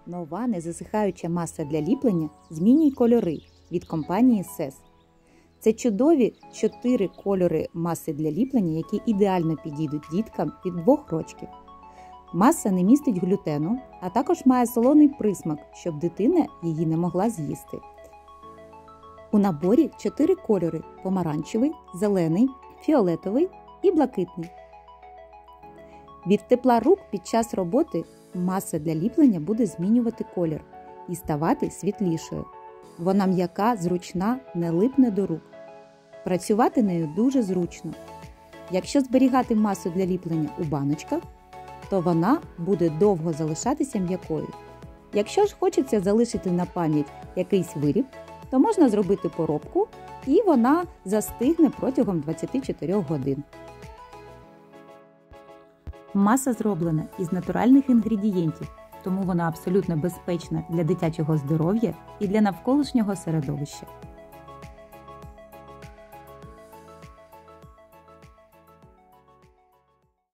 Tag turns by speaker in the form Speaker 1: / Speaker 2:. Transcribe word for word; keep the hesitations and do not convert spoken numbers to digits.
Speaker 1: Нова незасихаюча маса для ліплення «Змінюй кольори» від компанії сес. Це чудові чотири кольори маси для ліплення, які ідеально підійдуть діткам від двох років. Маса не містить глютену, а також має солоний присмак, щоб дитина її не могла з'їсти. У наборі чотири кольори – помаранчевий, зелений, фіолетовий і блакитний. Від тепла рук під час роботи маса для ліплення буде змінювати колір і ставати світлішою. Вона м'яка, зручна, не липне до рук. Працювати нею дуже зручно. Якщо зберігати масу для ліплення у баночках, то вона буде довго залишатися м'якою. Якщо ж хочеться залишити на пам'ять якийсь виріб, то можна зробити поробку і вона застигне протягом двадцяти чотирьох годин. Маса зроблена із натуральних інгредієнтів, тому вона абсолютно безпечна для дитячого здоров'я і для навколишнього середовища.